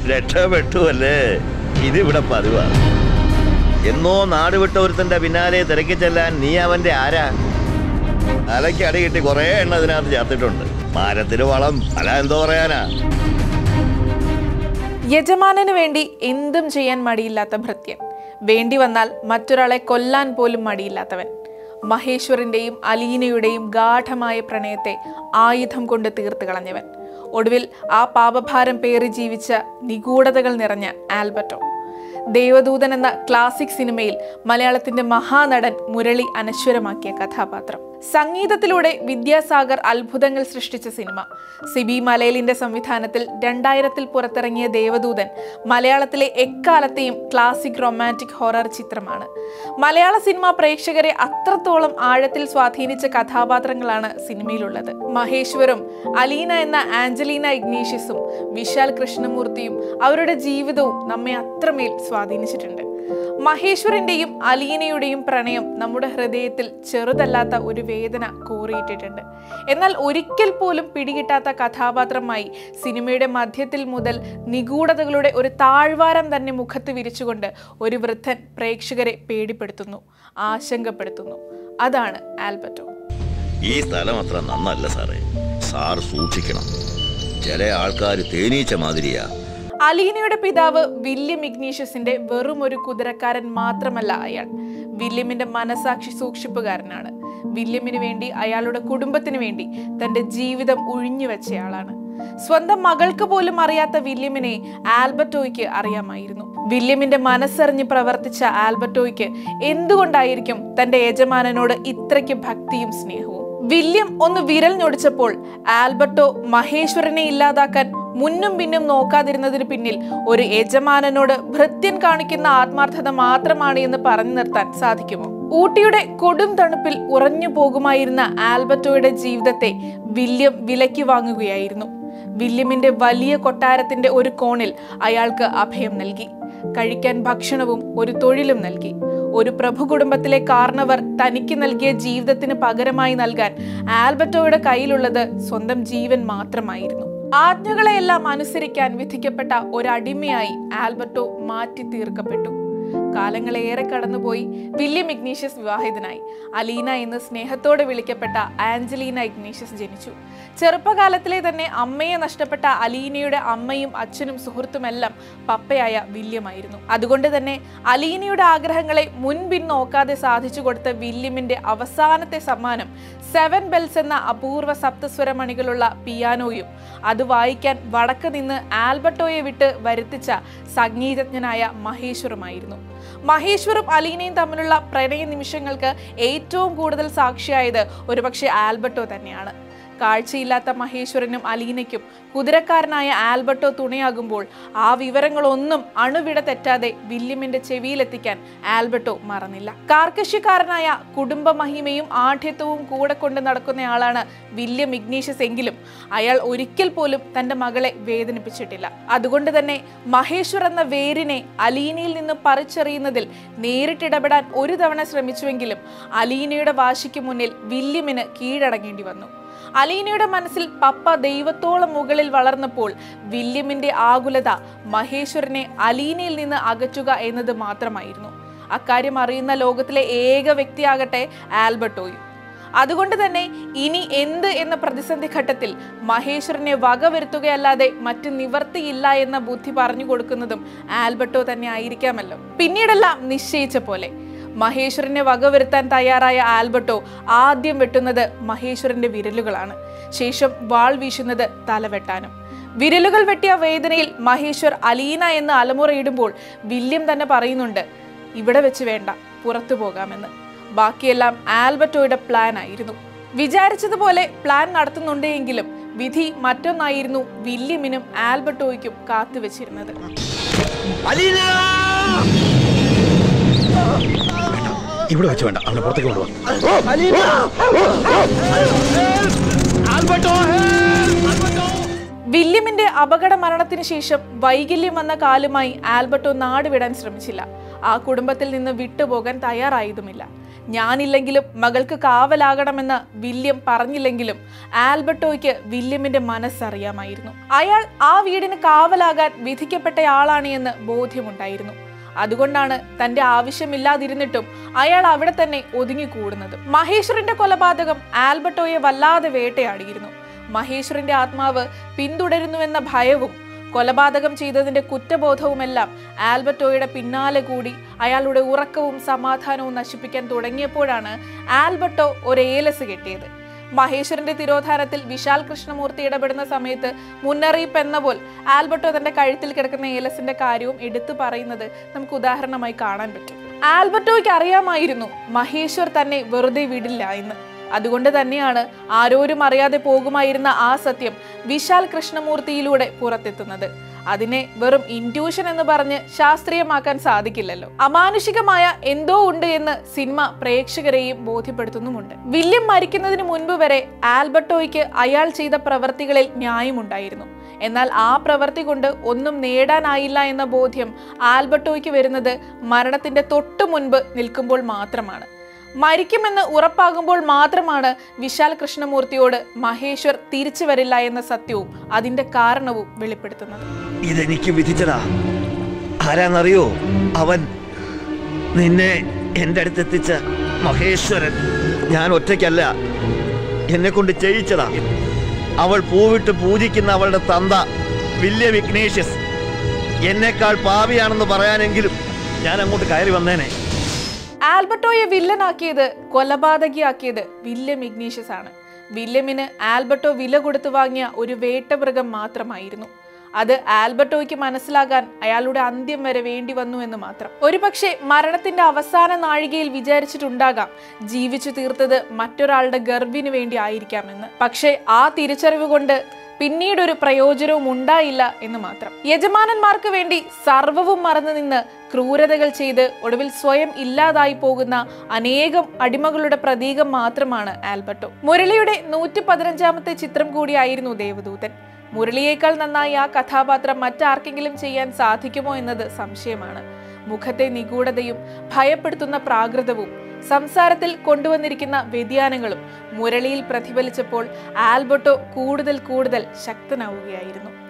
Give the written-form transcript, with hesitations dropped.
രക്ഷപ്പെട്ടുവല്ലേ? ഇതിവിടെ പതിവാ. എന്നോ നാട് വിട്ട ഒരുത്തന്റെ പിന്നാലെ തിരക്കി ചെല്ലാൻ നീ അവന്റെ ആരാ? തലയ്ക്ക് അടി കിട്ടി കുറെ എണ്ണ ഇതിനകത്ത് ചേർത്തിട്ടുണ്ട്. മരത്തിന് വളം അല്ല, എന്തോ പറയാനാ. യജമാനന് വേണ്ടി എന്തും ചെയ്യാൻ മടിയില്ലാത്ത ഭൃത്യൻ, വേണ്ടി വന്നാൽ മറ്റൊരാളെ കൊല്ലാൻ പോലും മടിയില്ലാത്തവൻ. മഹേശ്വറിന്റെയും അലീനയുടെയും ഗാഠമായ പ്രണയത്തെ ആയുധം കൊണ്ട് തീർത്ത് കളഞ്ഞവൻ. ഒടുവിൽ ആ പാപഭാരം പേറി ജീവിച്ച നിഗൂഢതകൾ നിറഞ്ഞ ആൽബർട്ടോ. ദേവദൂതൻ എന്ന ക്ലാസിക് സിനിമയിൽ മലയാളത്തിന്റെ മഹാനടൻ മുരളി അനശ്വരമാക്കിയ കഥാപാത്രം. സംഗീതത്തിലൂടെ വിദ്യാസാഗർ അത്ഭുതങ്ങൾ സൃഷ്ടിച്ച സിനിമ. സിബി മലയിലിന്റെ സംവിധാനത്തിൽ 2000 പുറത്തിറങ്ങിയ ദേവദൂതൻ മലയാളത്തിലെ എക്കാലത്തെയും ക്ലാസിക് റൊമാൻറ്റിക് ഹൊറർ ചിത്രമാണ്. മലയാള സിനിമ പ്രേക്ഷകരെ അത്രത്തോളം ആഴത്തിൽ സ്വാധീനിച്ച കഥാപാത്രങ്ങളാണ് സിനിമയിലുള്ളത്. മഹേശ്വറും അലീന എന്ന ആഞ്ചലീന ഇഗ്നീഷ്യസും വിശാൽ കൃഷ്ണമൂർത്തിയും അവരുടെ ജീവിതവും നമ്മെ അത്രമേൽ സ്വാധീനിച്ചിട്ടുണ്ട്. മഹേശ്വറിന്റെയും അലീനയുടെയും പ്രണയം നമ്മുടെ ഹൃദയത്തിൽ ചെറുതല്ലാത്ത ഒരു വേദന കോറിയിട്ടിട്ടുണ്ട്. എന്നാൽ ഒരിക്കൽ പോലും പിടികിട്ടാത്ത കഥാപാത്രമായി സിനിമയുടെ മധ്യത്തിൽ മുതൽ നിഗൂഢതകളുടെ ഒരു താഴ്വാരം തന്നെ മുഖത്ത് വിരിച്ചുകൊണ്ട് ഒരു വൃദ്ധൻ പ്രേക്ഷകരെ പേടിപ്പെടുത്തുന്നു, ആശങ്കപ്പെടുത്തുന്നു. അതാണ് ആൽബർട്ടോ. ഈ സ്ഥലം അത്ര നന്നല്ല സാറേ. സാർ സൂക്ഷിക്കണം. ചില ആൾക്കാർ തേനീച്ച മാതിരിയാ. അലീനയുടെ പിതാവ് വില്യം ഇഗ്നീഷ്യസിന്റെ വെറും ഒരു കുതിരക്കാരൻ മാത്രമല്ല അയാൾ. വില്യമിന്റെ മനസാക്ഷി സൂക്ഷിപ്പുകാരനാണ്. വില്യമിന് വേണ്ടി, അയാളുടെ കുടുംബത്തിന് വേണ്ടി തന്റെ ജീവിതം ഉഴിഞ്ഞുവെച്ചയാളാണ്. സ്വന്തം മകൾക്ക് പോലും അറിയാത്ത വില്യമിനെ ആൽബർട്ടോയ്ക്ക് അറിയാമായിരുന്നു. വില്യമിന്റെ മനസ്സറിഞ്ഞ് പ്രവർത്തിച്ച ആൽബർട്ടോയ്ക്ക് എന്തുകൊണ്ടായിരിക്കും തന്റെ യജമാനനോട് ഇത്രയ്ക്ക് ഭക്തിയും സ്നേഹവും? വില്യം ഒന്ന് വിരൽ ഞൊടിച്ചപ്പോൾ ആൽബർട്ടോ മഹേശ്വരനെ ഇല്ലാതാക്കാൻ മുന്നും പിന്നും നോക്കാതിരുന്നതിന് പിന്നിൽ ഒരു യജമാനനോട് ഭൃത്യൻ കാണിക്കുന്ന ആത്മാർത്ഥത മാത്രമാണ് എന്ന് പറഞ്ഞു നിർത്താൻ സാധിക്കുമോ? ഊട്ടിയുടെ കൊടും തണുപ്പിൽ ഉറഞ്ഞു പോകുമായിരുന്ന ആൽബർട്ടോയുടെ ജീവിതത്തെ വില്യം വിലയ്ക്ക് വാങ്ങുകയായിരുന്നു. വില്യമിന്റെ വലിയ കൊട്ടാരത്തിന്റെ ഒരു കോണിൽ അയാൾക്ക് അഭയം നൽകി. കഴിക്കാൻ ഭക്ഷണവും ഒരു തൊഴിലും നൽകി. ഒരു പ്രഭു കുടുംബത്തിലെ കാർണവർ തനിക്ക് നൽകിയ ജീവിതത്തിന് പകരമായി നൽകാൻ ആൽബർട്ടോയുടെ കയ്യിലുള്ളത് സ്വന്തം ജീവൻ മാത്രമായിരുന്നു. ആജ്ഞകളെയെല്ലാം അനുസരിക്കാൻ വിധിക്കപ്പെട്ട ഒരടിമയായി ആൽബർട്ടോ മാറ്റി തീർക്കപ്പെട്ടു. കാലങ്ങളേറെ കടന്നുപോയി. William Ignatius വിവാഹിതനായി. അലീന എന്ന് സ്നേഹത്തോടെ വിളിക്കപ്പെട്ട ആഞ്ചലീന ഇഗ്നീഷ്യസ് ജനിച്ചു. ചെറുപ്പകാലത്തിലെ തന്നെ അമ്മയെ നഷ്ടപ്പെട്ട അലീനയുടെ അമ്മയും അച്ഛനും സുഹൃത്തുമെല്ലാം പപ്പയായ വില്യമായിരുന്നു. അതുകൊണ്ട് തന്നെ അലീനയുടെ ആഗ്രഹങ്ങളെ മുൻപിൻ നോക്കാതെ സാധിച്ചു കൊടുത്ത വില്യമിന്റെ അവസാനത്തെ സമ്മാനം 7 ബെൽസ് എന്ന അപൂർവ സപ്തസ്വരമണികളുള്ള പിയാനോയും അത് വായിക്കാൻ വടക്ക് നിന്ന് ആൽബർട്ടോയെ വിട്ട് വരുത്തിച്ച സംഗീതജ്ഞനായ മഹേശ്വറുമായിരുന്നു. മഹേശ്വറും അലീനയും തമ്മിലുള്ള പ്രണയ നിമിഷങ്ങൾക്ക് ഏറ്റവും കൂടുതൽ സാക്ഷിയായത് ഒരുപക്ഷെ ആൽബർട്ടോ തന്നെയാണ്. കാഴ്ചയില്ലാത്ത മഹേശ്വരനും അലീനയ്ക്കും കുതിരക്കാരനായ ആൽബർട്ടോ തുണയാകുമ്പോൾ ആ വിവരങ്ങളൊന്നും അണുവിട തെറ്റാതെ വില്യമിന്റെ ചെവിയിലെത്തിക്കാൻ ആൽബർട്ടോ മറന്നില്ല. കാർക്കശ്യക്കാരനായ കുടുംബ മഹിമയും ആഢ്യത്വവും കൂടെ കൊണ്ട് നടക്കുന്നയാളാണ് വില്യം ഇഗ്നീഷ്യസ് എങ്കിലും അയാൾ ഒരിക്കൽ പോലും തന്റെ മകളെ വേദനിപ്പിച്ചിട്ടില്ല. അതുകൊണ്ട് തന്നെ മഹേശ്വർ എന്ന വേരിനെ അലീനയിൽ നിന്ന് പറിച്ചെറിയുന്നതിൽ നേരിട്ടിടപെടാൻ ഒരു തവണ ശ്രമിച്ചുവെങ്കിലും അലീനയുടെ വാശിക്ക് മുന്നിൽ വില്യമിന് കീഴടങ്ങേണ്ടി വന്നു. അലീനയുടെ മനസ്സിൽ പപ്പ ദൈവത്തോളം മുകളിൽ വളർന്നപ്പോൾ വില്യമിന്റെ ആകുലത മഹേശ്വരനെ അലീനയിൽ നിന്ന് അകറ്റുക എന്നത് മാത്രമായിരുന്നു. അക്കാര്യം അറിയുന്ന ലോകത്തിലെ ഏക വ്യക്തിയാകട്ടെ ആൽബർട്ടോയും. അതുകൊണ്ട് തന്നെ ഇനി എന്ത് എന്ന പ്രതിസന്ധി ഘട്ടത്തിൽ മഹേശ്വരനെ വകവരുത്തുകയല്ലാതെ മറ്റു നിവർത്തിയില്ല എന്ന ബുദ്ധി പറഞ്ഞു കൊടുക്കുന്നതും ആൽബർട്ടോ തന്നെ ആയിരിക്കാമല്ലോ. പിന്നീടെല്ലാം നിശ്ചയിച്ച പോലെ മഹേശ്വരനെ വകവരുത്താൻ തയ്യാറായ ആൽബർട്ടോ ആദ്യം വെട്ടുന്നത് മഹേശ്വരന്റെ വിരലുകളാണ്. ശേഷം വാൾ വീശുന്നത് തലവെട്ടാനും. വിരലുകൾ വെട്ടിയ വേദനയിൽ മഹേശ്വർ അലീന എന്ന് അലമുറയിടുമ്പോൾ വില്യം തന്നെ പറയുന്നുണ്ട്, ഇവിടെ വെച്ച് വേണ്ട, പുറത്തു പോകാമെന്ന്. ബാക്കിയെല്ലാം ആൽബർട്ടോയുടെ പ്ലാൻ ആയിരുന്നു. വിചാരിച്ചതുപോലെ പ്ലാൻ നടത്തുന്നുണ്ടെങ്കിലും വിധി മറ്റൊന്നായിരുന്നു വില്യമിനും ആൽബർട്ടോയ്ക്കും കാത്തുവെച്ചിരുന്നത്. ഇവിടെ വെച്ച് വേണ്ട, അവനെ പുറത്തേക്ക് കൊണ്ടുപോകാം. വില്യമിന്റെ അപകട മരണത്തിന് ശേഷം വൈകല്യം വന്ന കാലുമായി ആൽബർട്ടോ നാട് വിടാൻ ശ്രമിച്ചില്ല. ആ കുടുംബത്തിൽ നിന്ന് വിട്ടുപോകാൻ തയ്യാറായതുമില്ല. ഞാനില്ലെങ്കിലും മകൾക്ക് കാവലാകണമെന്ന് വില്യം പറഞ്ഞില്ലെങ്കിലും ആൽബർട്ടോയ്ക്ക് വില്യമിന്റെ മനസ്സറിയാമായിരുന്നു. അയാൾ ആ വീടിന് കാവലാകാൻ വിധിക്കപ്പെട്ടയാളാണ് എന്ന് ബോധ്യമുണ്ടായിരുന്നു. അതുകൊണ്ടാണ് തന്റെ ആവശ്യമില്ലാതിരുന്നിട്ടും അയാൾ അവിടെ തന്നെ ഒതുങ്ങിക്കൂടുന്നത്. മഹേശ്വറിന്റെ കൊലപാതകം ആൽബർട്ടോയെ വല്ലാതെ വേട്ടയാടിയിരുന്നു. മഹേശ്വറിന്റെ ആത്മാവ് പിന്തുടരുന്നുവെന്ന ഭയവും കൊലപാതകം ചെയ്തതിന്റെ കുറ്റബോധവുമെല്ലാം ആൽബർട്ടോയുടെ പിന്നാലെ കൂടി അയാളുടെ ഉറക്കവും സമാധാനവും നശിപ്പിക്കാൻ തുടങ്ങിയപ്പോഴാണ് ആൽബർട്ടോ ഒരു ഏലസ് കെട്ടിയത്. മഹേശ്വറിന്റെ തിരോധാനത്തിൽ വിശാൽ കൃഷ്ണമൂർത്തി ഇടപെടുന്ന സമയത്ത് മുന്നറിയിപ്പ് എന്ന പോൽ ആൽബർട്ടോ തന്റെ കഴുത്തിൽ കിടക്കുന്ന ഏലസിന്റെ കാര്യവും എടുത്തു പറയുന്നത് നമുക്ക് ഉദാഹരണമായി കാണാൻ പറ്റും. ആൽബർട്ടോയ്ക്ക് അറിയാമായിരുന്നു മഹേശ്വർ തന്നെ വെറുതെ വിടില്ല എന്ന്. അതുകൊണ്ട് തന്നെയാണ് ആരോരും അറിയാതെ പോകുമായിരുന്ന ആ സത്യം വിശാൽ കൃഷ്ണമൂർത്തിയിലൂടെ പുറത്തെത്തുന്നത്. അതിനെ വെറും ഇൻറ്റ്യൂഷൻ എന്ന് പറഞ്ഞ് ശാസ്ത്രീയമാക്കാൻ സാധിക്കില്ലല്ലോ. അമാനുഷികമായ എന്തോ ഉണ്ട് എന്ന് സിനിമ പ്രേക്ഷകരെയും ബോധ്യപ്പെടുത്തുന്നുമുണ്ട്. വില്യം മരിക്കുന്നതിന് മുൻപ് വരെ ആൽബർട്ടോയ്ക്ക് അയാൾ ചെയ്ത പ്രവർത്തികളിൽ ന്യായമുണ്ടായിരുന്നു. എന്നാൽ ആ പ്രവൃത്തി കൊണ്ട് ഒന്നും നേടാനായില്ല എന്ന ബോധ്യം ആൽബർട്ടോയ്ക്ക് വരുന്നത് മരണത്തിന്റെ തൊട്ടു മുൻപ് നിൽക്കുമ്പോൾ മാത്രമാണ്. മരിക്കുമെന്ന് ഉറപ്പാകുമ്പോൾ മാത്രമാണ് വിശാൽ കൃഷ്ണമൂർത്തിയോട് മഹേശ്വർ തിരിച്ചു വരില്ല എന്ന സത്യവും അതിന്റെ കാരണവും വെളിപ്പെടുത്തുന്നത്. ഇതെനിക്ക് വിധിച്ചതാ. ആരാന്നറിയോ? അവൻ നിന്നെ എന്റെ അടുത്തെത്തിച്ച മഹേശ്വരൻ. ഞാൻ ഒറ്റയ്ക്കല്ല, എന്നെ കൊണ്ട് ചെയ്യിച്ചതാ. അവൾ പൂവിട്ട് പൂജിക്കുന്ന അവളുടെ തന്ത വില്യം ഇഗ്നേഷ്യസ് എന്നെക്കാൾ പാപിയാണെന്ന് പറയാനെങ്കിലും ഞാൻ അങ്ങോട്ട് കയറി വന്നേനെ. ആൽബർട്ടോയെ വില്ലനാക്കിയത്, കൊലപാതകിയാക്കിയത് വില്യം ഇഗ്നീഷ്യസ് ആണ്. വില്യമിന് ആൽബർട്ടോ വില കൊടുത്തു വാങ്ങിയ ഒരു വേട്ടമൃഗം മാത്രമായിരുന്നു. അത് ആൽബർട്ടോയ്ക്ക് മനസ്സിലാകാൻ അയാളുടെ അന്ത്യം വരെ വേണ്ടി വന്നു എന്ന് മാത്രം. ഒരുപക്ഷെ മരണത്തിന്റെ അവസാന നാഴികയിൽ വിചാരിച്ചിട്ടുണ്ടാകാം ജീവിച്ചു തീർത്തത് മറ്റൊരാളുടെ ഗർഭിന് വേണ്ടി ആയിരിക്കാമെന്ന്. പക്ഷെ ആ തിരിച്ചറിവ് കൊണ്ട് പിന്നീടൊരു പ്രയോജനവും ഉണ്ടായില്ല എന്ന് മാത്രം. യജമാനന്മാർക്ക് വേണ്ടി സർവവും മറന്നു നിന്ന് ക്രൂരതകൾ ചെയ്ത് ഒടുവിൽ സ്വയം ഇല്ലാതായി പോകുന്ന അനേകം അടിമകളുടെ പ്രതീകം മാത്രമാണ് ആൽബർട്ടോ. മുരളിയുടെ 115ാമത്തെ ചിത്രം കൂടിയായിരുന്നു ദേവദൂതൻ. മുരളിയേക്കാൾ നന്നായി ആ കഥാപാത്രം മറ്റാർക്കെങ്കിലും ചെയ്യാൻ സാധിക്കുമോ എന്നത് സംശയമാണ്. മുഖത്തെ നിഗൂഢതയും ഭയപ്പെടുത്തുന്ന പ്രാകൃതവും സംസാരത്തിൽ കൊണ്ടുവന്നിരിക്കുന്ന വ്യതിയാനങ്ങളും മുരളിയിൽ പ്രതിഫലിച്ചപ്പോൾ ആൽബർട്ടോ കൂടുതൽ ശക്തനാവുകയായിരുന്നു.